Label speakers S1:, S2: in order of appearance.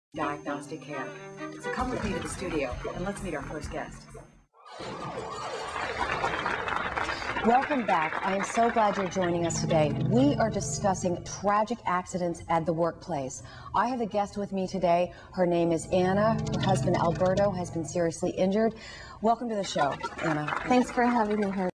S1: diagnostic care. So come with me to the studio and let's meet our first guest.
S2: Welcome back. I am so glad you're joining us today. We are discussing tragic accidents at the workplace. I have a guest with me today. Her name is Anna. Her husband Alberto has been seriously injured. Welcome to the show, Anna.
S3: Thanks for having me here.